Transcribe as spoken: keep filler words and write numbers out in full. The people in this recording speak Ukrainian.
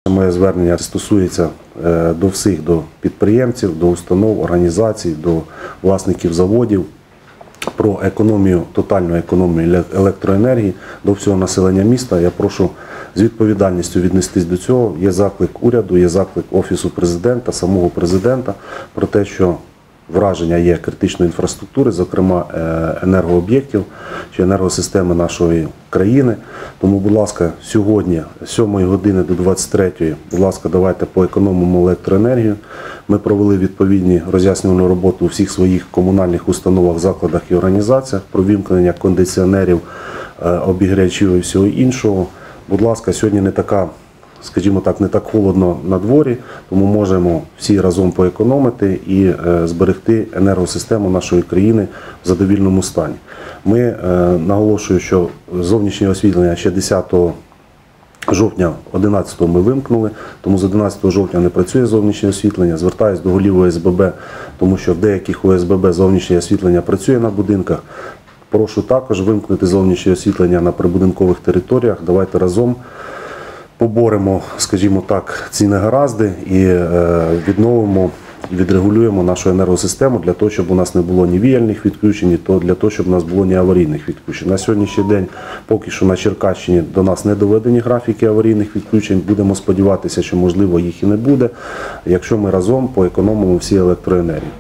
моє звернення стосується до всіх, до підприємців, до установ, організацій, до власників заводів про економію, тотальну економію електроенергії до всього населення міста. Я прошу з відповідальністю віднестись до цього. Є заклик уряду, є заклик Офісу президента, самого президента про те, що враження є критичної інфраструктури, зокрема енергооб'єктів чи енергосистеми нашої країни. Тому, будь ласка, сьогодні з сьомої години до двадцять третьої, будь ласка, давайте поекономимо електроенергію. Ми провели відповідні роз'яснювальну роботу у всіх своїх комунальних установах, закладах і організаціях про вімкнення кондиціонерів, обігрівачів і всього іншого. Будь ласка, сьогодні не така, скажімо так, не так холодно на дворі, тому можемо всі разом поекономити і зберегти енергосистему нашої країни в задовільному стані. Ми наголошую, що зовнішнє освітлення ще десятого жовтня, одинадцятого ми вимкнули, тому з одинадцятого жовтня не працює зовнішнє освітлення. Звертаюсь до голів О С Б Б, тому що в деяких О С Б Б зовнішнє освітлення працює на будинках. Прошу також вимкнути зовнішнє освітлення на прибудинкових територіях. Давайте разом поборемо, скажімо так, ці негаразди і відновимо і відрегулюємо нашу енергосистему для того, щоб у нас не було ні віяльних відключень, то для того, щоб у нас було ні аварійних відключень. На сьогоднішній день поки що на Черкащині до нас не доведені графіки аварійних відключень. Будемо сподіватися, що можливо їх і не буде, якщо ми разом поекономимо всі електроенергії.